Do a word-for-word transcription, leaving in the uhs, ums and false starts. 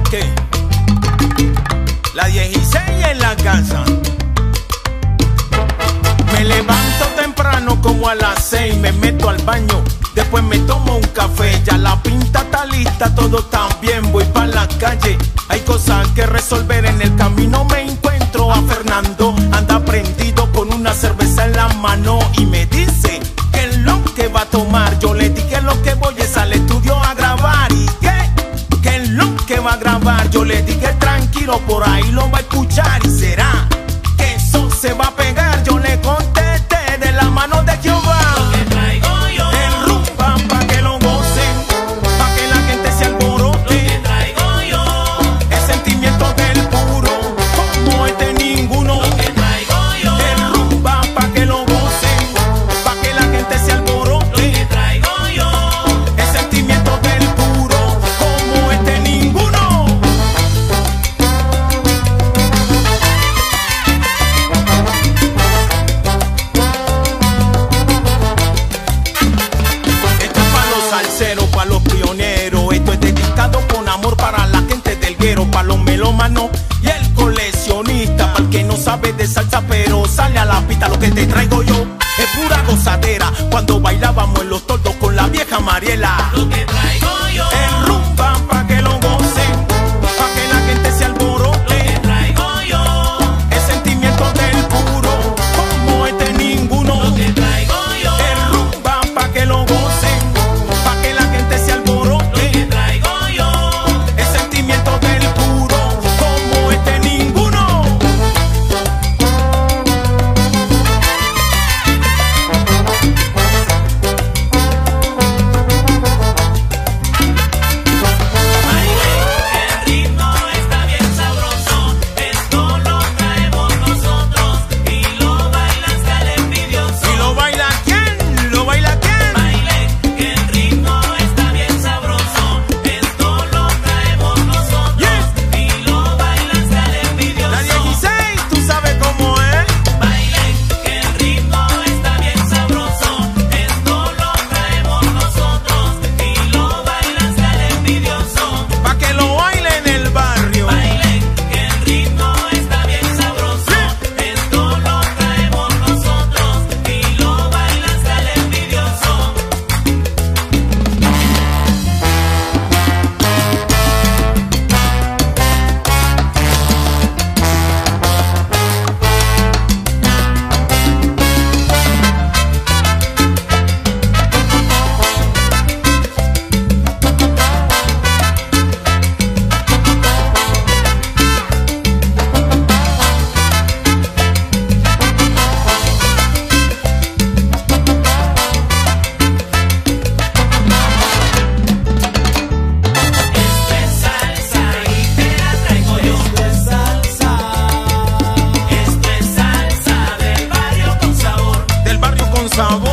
bloque. La dieciséis en la casa. Me levanto temprano como a las seis, me meto al baño, después me tomo un café. Ya la pinta está lista, todo está bien, voy pa' la calle. Hay cosas que resolver, en el camino me encuentro a Fernando. Anda prendido con una cerveza en la mano y me dice que es lo que va a tomar. Yo le dije lo que voy es al estudio a grabar. ¿Y qué? ¿Qué es lo que va a grabar? Yo le dije tranquilo, por ahí lo va a escuchar. ¿Y será que eso se va a pegar? Yo le contesté de la mano de Jehová. Lo que traigo yo, el rumba pa' que lo gocen, pa' que la gente se alborote. lo que traigo yo, El sentimiento del puro, como este ninguno. lo que traigo yo, El rumba pa' que lo gocen, pa' que la gente se lo que alborote. traigo yo. El sentimiento del puro, como este ninguno. Esto es pa' los salseros, pa' los pioneros. Esto es dedicado con amor para la gente del guero, pa' los melómanos y el coleccionista, pa' el que no sabe de salsa pero sale a la pista. Lo que te traigo yo es pura gozadera, cuando bailábamos en los toldos con la vieja Mariela. Lo que traigo yo, El rumba pa' que lo gocen, pa' que la gente se lo alborote. que traigo yo, El sentimiento del puro, como este ninguno. lo que traigo yo, El rumba pa' que lo gocen, pa' que la gente se lo que alborote. traigo yo. El sentimiento del puro, como este ninguno. Baile, el ritmo está bien sabroso, esto lo traemos nosotros y lo baila hasta el envidioso. ¿Y lo baila quién? ¿Lo baila quién? Baile, que el ritmo está bien sabroso, esto lo traemos nosotros Yes. y lo baila hasta el envidioso. La dieciséis, tú sabes cómo es. Baile, que el ritmo está bien sabroso, esto lo traemos nosotros y lo baila hasta el envidioso. Pa' que lo baile en el barrio. Baile, que el ritmo está bien sabroso, esto lo traemos nosotros y lo baila hasta el envidioso. Esto es salsa y te la traigo yo. Esto es salsa. Esto es salsa del barrio con sabor. Del barrio con sabor.